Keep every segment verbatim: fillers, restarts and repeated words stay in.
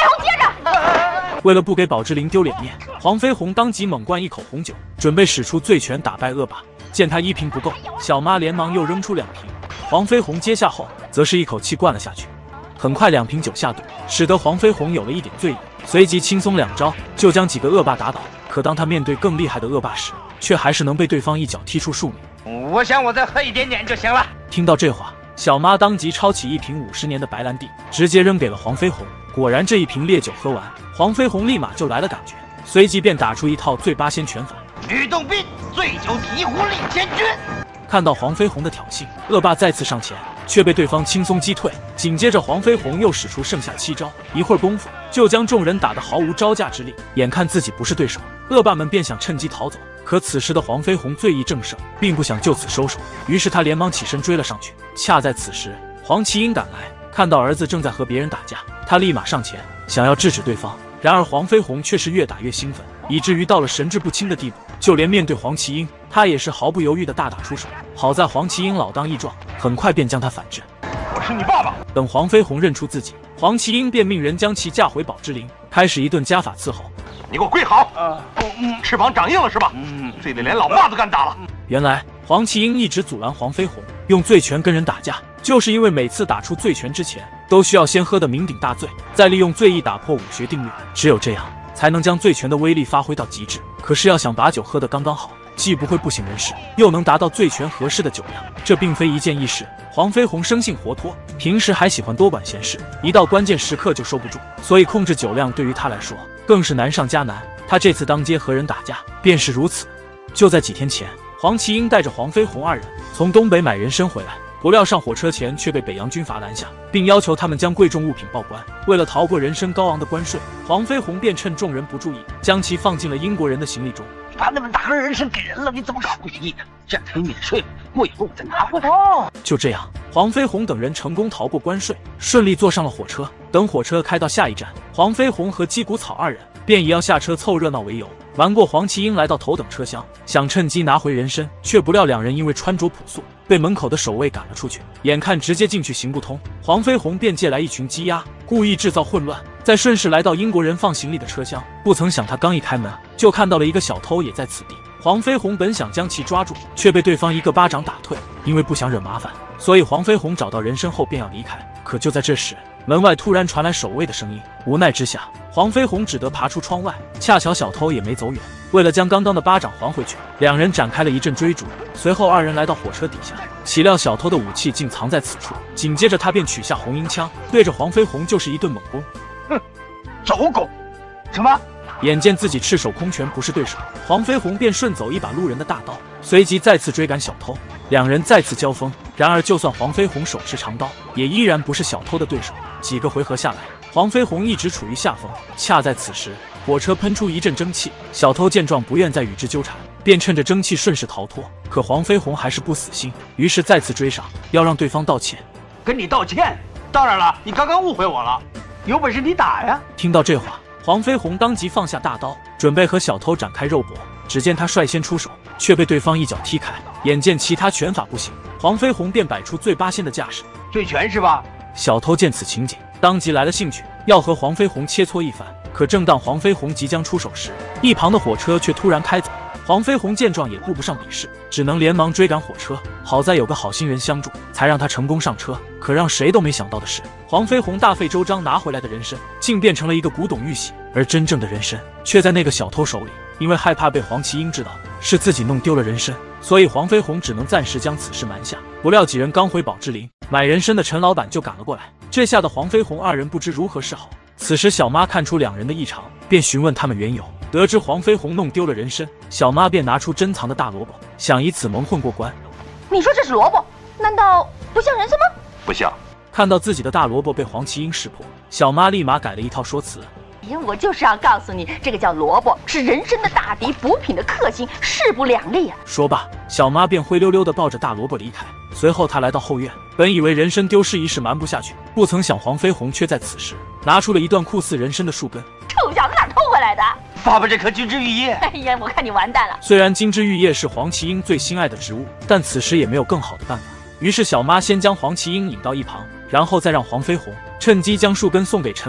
红接着！ 为了不给宝芝林丢脸面，黄飞鸿当即猛灌一口红酒，准备使出醉拳打败恶霸。见他一瓶不够，小妈连忙又扔出两瓶。黄飞鸿接下后，则是一口气灌了下去。很快两瓶酒下肚，使得黄飞鸿有了一点醉意，随即轻松两招就将几个恶霸打倒。可当他面对更厉害的恶霸时，却还是能被对方一脚踢出数米。 我想我再喝一点点就行了。 听到这话，小妈当即抄起一瓶五十年的白兰地，直接扔给了黄飞鸿。果然，这一瓶烈酒喝完，黄飞鸿立马就来了感觉，随即便打出一套醉八仙拳法。 吕洞宾，醉酒提壶立千钧。 看到黄飞鸿的挑衅，恶霸再次上前，却被对方轻松击退。紧接着，黄飞鸿又使出剩下七招，一会儿功夫就将众人打得毫无招架之力。眼看自己不是对手，恶霸们便想趁机逃走。可此时的黄飞鸿醉意正盛，并不想就此收手，于是他连忙起身追了上去。恰在此时，黄麒英赶来，看到儿子正在和别人打架，他立马上前想要制止对方。然而黄飞鸿却是越打越兴奋，以至于到了神志不清的地步，就连面对黄麒英，他也是毫不犹豫地大打出手。好在黄麒英老当益壮，很快便将他反制。 我是你爸爸。 等黄飞鸿认出自己，黄麒英便命人将其架回宝芝林，开始一顿家法伺候。 你给我跪好！啊，嗯，翅膀长硬了是吧？嗯，这得连老爸都敢打了。 原来黄麒英一直阻拦黄飞鸿用醉拳跟人打架，就是因为每次打出醉拳之前，都需要先喝得酩酊大醉，再利用醉意打破武学定律，只有这样才能将醉拳的威力发挥到极致。可是要想把酒喝得刚刚好，既不会不省人事，又能达到醉拳合适的酒量，这并非一件易事。黄飞鸿生性活脱，平时还喜欢多管闲事，一到关键时刻就收不住，所以控制酒量对于他来说更是难上加难。他这次当街和人打架便是如此。就在几天前，黄麒英带着黄飞鸿二人从东北买人参回来，不料上火车前却被北洋军阀拦下，并要求他们将贵重物品报关。为了逃过人参高昂的关税，黄飞鸿便趁众人不注意，将其放进了英国人的行李中。 把那么大盒人参给人了，你怎么搞不同意的？这样可以免税，过以后我再拿回来。 哦，就这样，黄飞鸿等人成功逃过关税，顺利坐上了火车。等火车开到下一站，黄飞鸿和鸡骨草二人便以要下车凑热闹为由，瞒过黄麒英来到头等车厢，想趁机拿回人参，却不料两人因为穿着朴素，被门口的守卫赶了出去。眼看直接进去行不通，黄飞鸿便借来一群鸡鸭，故意制造混乱，再顺势来到英国人放行李的车厢。不曾想他刚一开门，就看到了一个小偷也在此地。黄飞鸿本想将其抓住，却被对方一个巴掌打退。因为不想惹麻烦，所以黄飞鸿找到人参后便要离开。可就在这时，门外突然传来守卫的声音。无奈之下，黄飞鸿只得爬出窗外。恰巧小偷也没走远，为了将刚刚的巴掌还回去，两人展开了一阵追逐。随后二人来到火车底下，岂料小偷的武器竟藏在此处。紧接着他便取下红缨枪，对着黄飞鸿就是一顿猛攻。 哼，走狗！什么？ 眼见自己赤手空拳不是对手，黄飞鸿便顺走一把路人的大刀，随即再次追赶小偷。两人再次交锋，然而就算黄飞鸿手持长刀，也依然不是小偷的对手。几个回合下来，黄飞鸿一直处于下风。恰在此时，火车喷出一阵蒸汽，小偷见状不愿再与之纠缠，便趁着蒸汽顺势逃脱。可黄飞鸿还是不死心，于是再次追上，要让对方道歉。 跟你道歉？当然了，你刚刚误会我了，有本事你打呀！ 听到这话，黄飞鸿当即放下大刀，准备和小偷展开肉搏。只见他率先出手，却被对方一脚踢开。眼见其他拳法不行，黄飞鸿便摆出醉八仙的架势。 醉拳是吧？ 小偷见此情景，当即来了兴趣，要和黄飞鸿切磋一番。可正当黄飞鸿即将出手时，一旁的火车却突然开走。黄飞鸿见状也顾不上比试，只能连忙追赶火车。好在有个好心人相助，才让他成功上车。可让谁都没想到的是，黄飞鸿大费周章拿回来的人参，竟变成了一个古董玉玺，而真正的人参却在那个小偷手里。因为害怕被黄麒英知道是自己弄丢了人参，所以黄飞鸿只能暂时将此事瞒下。不料几人刚回宝芝林买人参的陈老板就赶了过来，这吓得黄飞鸿二人不知如何是好。此时小妈看出两人的异常，便询问他们缘由。得知黄飞鸿弄丢了人参，小妈便拿出珍藏的大萝卜，想以此蒙混过关。 你说这是萝卜，难道不像人参吗？ 不像。 看到自己的大萝卜被黄麒英识破，小妈立马改了一套说辞。 哎呀，我就是要告诉你，这个叫萝卜，是人参的大敌，补品的克星，势不两立啊！ 说罢，小妈便灰溜溜地抱着大萝卜离开。随后她来到后院，本以为人参丢失一事瞒不下去，不曾想黄飞鸿却在此时拿出了一段酷似人参的树根。 臭小子，哪偷回来的？ 爸爸这棵金枝玉叶。 哎呀，我看你完蛋了。 虽然金枝玉叶是黄麒英最心爱的植物，但此时也没有更好的办法。于是小妈先将黄麒英引到一旁，然后再让黄飞鸿趁机将树根送给陈老板。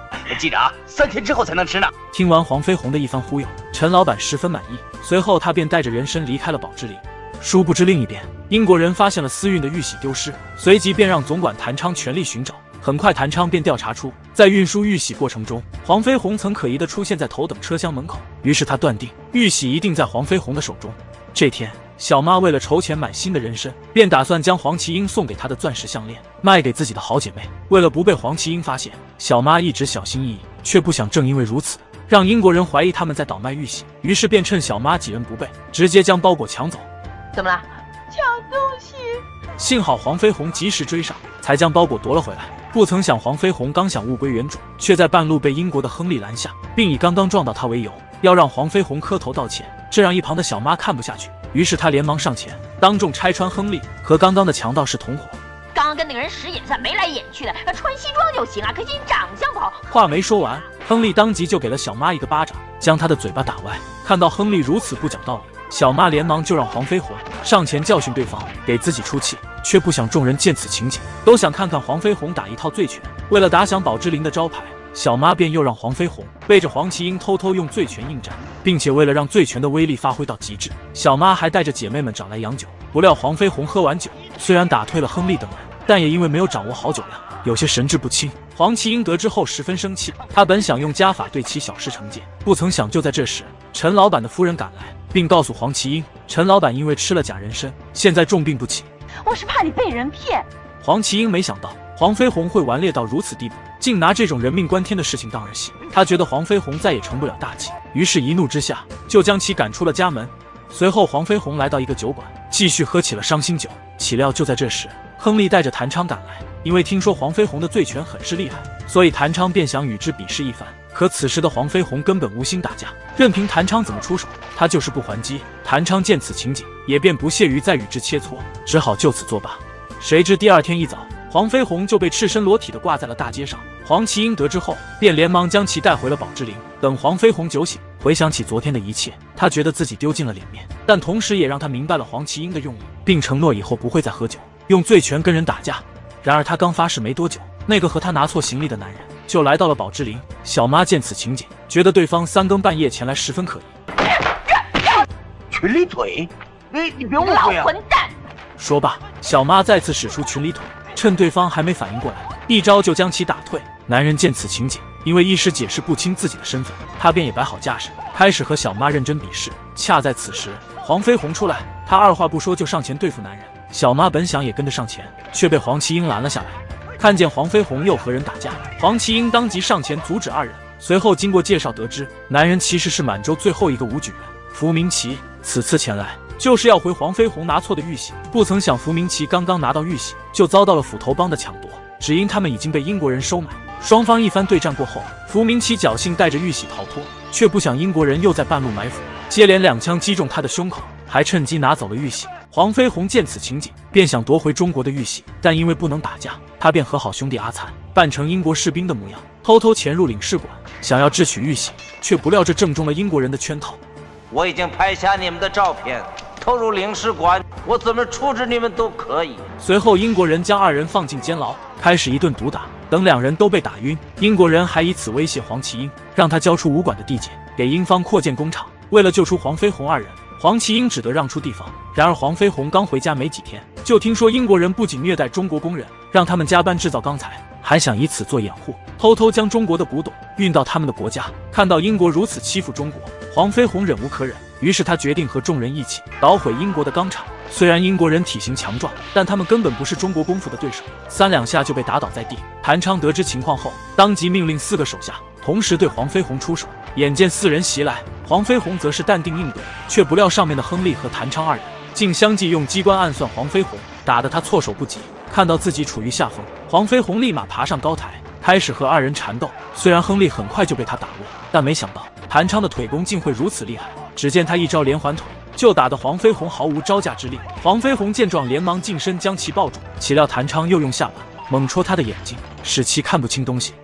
记着啊，三天之后才能吃呢。 听完黄飞鸿的一番忽悠，陈老板十分满意，随后他便带着人参离开了宝芝林。殊不知另一边，英国人发现了私运的玉玺丢失，随即便让总管谭昌全力寻找。很快，谭昌便调查出，在运输玉玺过程中，黄飞鸿曾可疑地出现在头等车厢门口。于是他断定玉玺一定在黄飞鸿的手中。这天，小妈为了筹钱买新的人参，便打算将黄麒英送给她的钻石项链卖给自己的好姐妹。为了不被黄麒英发现，小妈一直小心翼翼，却不想正因为如此，让英国人怀疑他们在倒卖玉玺。于是便趁小妈几人不备，直接将包裹抢走。 怎么了？抢东西！ 幸好黄飞鸿及时追上，才将包裹夺了回来。不曾想，黄飞鸿刚想物归原主，却在半路被英国的亨利拦下，并以刚刚撞到他为由，要让黄飞鸿磕头道歉。这让一旁的小妈看不下去，于是他连忙上前，当众拆穿亨利和刚刚的强盗是同伙。 刚刚跟那个人使眼色，眉来眼去的，穿西装就行啊，可惜你长相不好。 话没说完，亨利当即就给了小妈一个巴掌，将他的嘴巴打歪。看到亨利如此不讲道理，小妈连忙就让黄飞鸿上前教训对方，给自己出气。却不想众人见此情景，都想看看黄飞鸿打一套醉拳。为了打响宝芝林的招牌，小妈便又让黄飞鸿背着黄麒英偷偷用醉拳应战，并且为了让醉拳的威力发挥到极致，小妈还带着姐妹们找来洋酒。不料黄飞鸿喝完酒，虽然打退了亨利等人，但也因为没有掌握好酒量，有些神志不清。黄麒英得知后十分生气，他本想用家法对其小施惩戒，不曾想就在这时，陈老板的夫人赶来，并告诉黄麒英，陈老板因为吃了假人参，现在重病不起。 我是怕你被人骗。 黄麒英没想到黄飞鸿会顽劣到如此地步，竟拿这种人命关天的事情当儿戏。他觉得黄飞鸿再也成不了大器，于是一怒之下就将其赶出了家门。随后黄飞鸿来到一个酒馆，继续喝起了伤心酒。岂料就在这时，亨利带着谭昌赶来，因为听说黄飞鸿的醉拳很是厉害，所以谭昌便想与之比试一番。可此时的黄飞鸿根本无心打架，任凭谭昌怎么出手，他就是不还击。谭昌见此情景，也便不屑于再与之切磋，只好就此作罢。谁知第二天一早，黄飞鸿就被赤身裸体的挂在了大街上。黄麒英得知后，便连忙将其带回了宝芝林。等黄飞鸿酒醒，回想起昨天的一切，他觉得自己丢尽了脸面，但同时也让他明白了黄麒英的用意，并承诺以后不会再喝酒，用醉拳跟人打架。然而他刚发誓没多久，那个和他拿错行李的男人就来到了宝芝林。小妈见此情景，觉得对方三更半夜前来十分可疑。 群里腿，你你别误老会啊！ 混蛋！ 说罢，小妈再次使出群里腿，趁对方还没反应过来，一招就将其打退。男人见此情景，因为一时解释不清自己的身份，他便也摆好架势，开始和小妈认真比试。恰在此时，黄飞鸿出来，他二话不说就上前对付男人。小妈本想也跟着上前，却被黄麒英拦了下来。看见黄飞鸿又和人打架，黄麒英当即上前阻止二人。随后经过介绍得知，男人其实是满洲最后一个武举人伏明奇，此次前来就是要回黄飞鸿拿错的玉玺。不曾想伏明奇刚刚拿到玉玺，就遭到了斧头帮的抢夺，只因他们已经被英国人收买。双方一番对战过后，伏明奇侥幸带着玉玺逃脱，却不想英国人又在半路埋伏，接连两枪击中他的胸口，还趁机拿走了玉玺。黄飞鸿见此情景，便想夺回中国的玉玺，但因为不能打架，他便和好兄弟阿灿扮成英国士兵的模样，偷偷潜入领事馆，想要智取玉玺，却不料这正中了英国人的圈套。 我已经拍下你们的照片，投入领事馆，我怎么处置你们都可以。 随后，英国人将二人放进监牢，开始一顿毒打。等两人都被打晕，英国人还以此威胁黄麒英，让他交出武馆的地界，给英方扩建工厂。为了救出黄飞鸿二人，黄麒英只得让出地方。然而黄飞鸿刚回家没几天，就听说英国人不仅虐待中国工人，让他们加班制造钢材，还想以此做掩护，偷偷将中国的古董运到他们的国家。看到英国如此欺负中国，黄飞鸿忍无可忍，于是他决定和众人一起捣毁英国的钢厂。虽然英国人体型强壮，但他们根本不是中国功夫的对手，三两下就被打倒在地。谭昌得知情况后，当即命令四个手下同时对黄飞鸿出手。眼见四人袭来，黄飞鸿则是淡定应对，却不料上面的亨利和谭昌二人竟相继用机关暗算黄飞鸿，打得他措手不及。看到自己处于下风，黄飞鸿立马爬上高台，开始和二人缠斗。虽然亨利很快就被他打落，但没想到谭昌的腿功竟会如此厉害。只见他一招连环腿，就打得黄飞鸿毫无招架之力。黄飞鸿见状，连忙近身将其抱住，岂料谭昌又用下巴猛戳他的眼睛，使其看不清东西。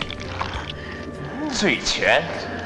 醉拳，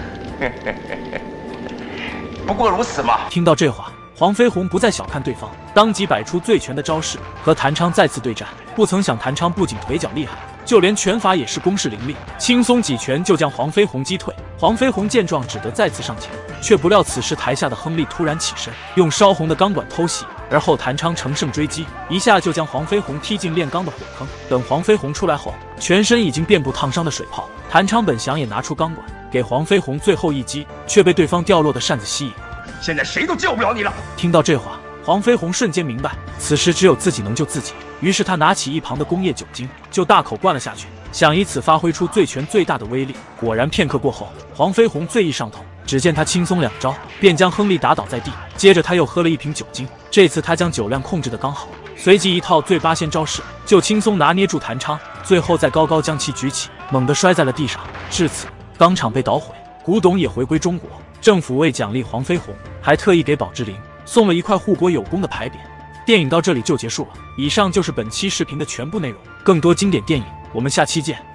不过如此嘛。 听到这话，黄飞鸿不再小看对方，当即摆出醉拳的招式，和谭昌再次对战。不曾想谭昌不仅腿脚厉害， 就连拳法也是攻势凌厉，轻松几拳就将黄飞鸿击退。黄飞鸿见状，只得再次上前，却不料此时台下的亨利突然起身，用烧红的钢管偷袭，而后谭昌乘胜追击，一下就将黄飞鸿踢进炼钢的火坑。等黄飞鸿出来后，全身已经遍布烫伤的水泡。谭昌本想也拿出钢管给黄飞鸿最后一击，却被对方掉落的扇子吸引。 现在谁都救不了你了。 听到这话，黄飞鸿瞬间明白，此时只有自己能救自己。于是他拿起一旁的工业酒精，就大口灌了下去，想以此发挥出醉拳最大的威力。果然，片刻过后，黄飞鸿醉意上头，只见他轻松两招，便将亨利打倒在地。接着他又喝了一瓶酒精，这次他将酒量控制得刚好，随即一套醉八仙招式，就轻松拿捏住谭昌，最后再高高将其举起，猛地摔在了地上。至此，钢厂被捣毁，古董也回归中国。政府为奖励黄飞鸿，还特意给宝芝林送了一块护国有功的牌匾。电影到这里就结束了，以上就是本期视频的全部内容。更多经典电影，我们下期见。